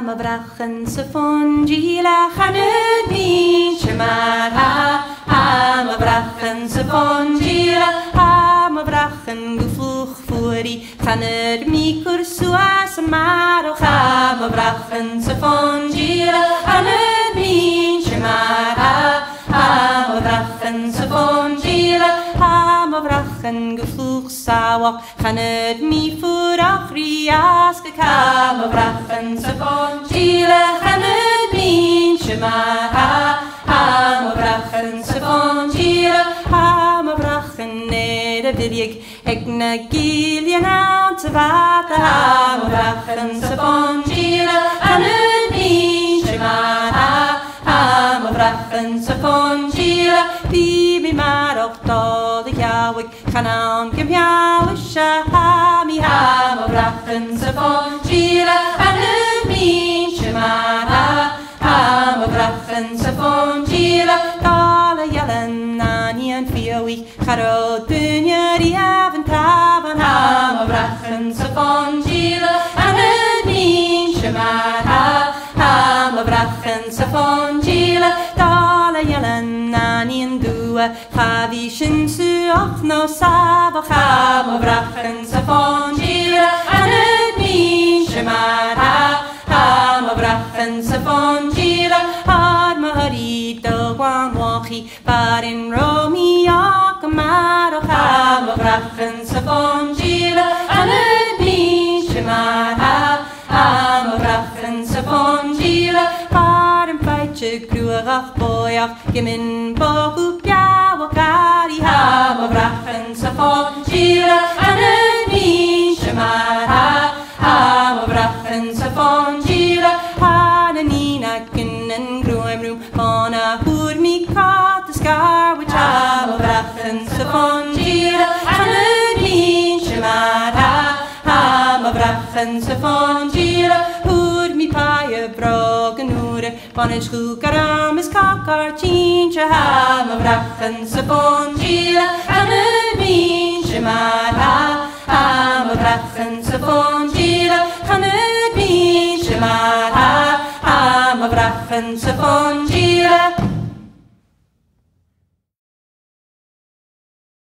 ma vrachen sa fongila chanud min shemar ha ma vrachen sa fongila ha ma vrachen gufluch furi chanud mi kursua samaro ha ma vrachen sa fongila chanud min shemar ha ma vrachen sa fongila ha ma vrachen gufluch sawak chanud mi furach rias ka ma vrachen sa fongila chanud min shemar ha ma vrachen sa fongila ha ma vrachen ned viljig egna giljan out te vata ha ma vrachen sa fongila chanud min shemar ha ma vrachen sa fongila di mi marok tol yawik kanan gem yawisha ha mi ha ma vrachen sa fongila chanud min shemar ha ma vrachen sa fongila dala yellen anian fiawi charo dunya di aventavan ha ma vrachen sa fongila chanud min shemar ha ma vrachen sa fongila dala yellen anian dua chavi shin su och no sava ha ma vrachen sa fongila chanud min shemar ha ma vrachen sa fongila har ma hari do gwan wachi barin romi akamaro ha ma vrachen sa fongila chanud min shemar ha ma vrachen sa fongila barin feitje gruach boyach gemin bohu piawakari ha ma vrachen sa fongila chanud min shemar ha ma vrachen sa fongila hananina kinnen gruemrum ona hur mi kat skar which ha ma vrachen sa fongila chanud min shemar ha ma vrachen sa fongila hur mi paie brogen ure banish gu karam is kakar chincha ha ma vrachen sa fongila chanud min shemar ha ma vrachen sa fongila chanud min shemar ha ma vrachen sa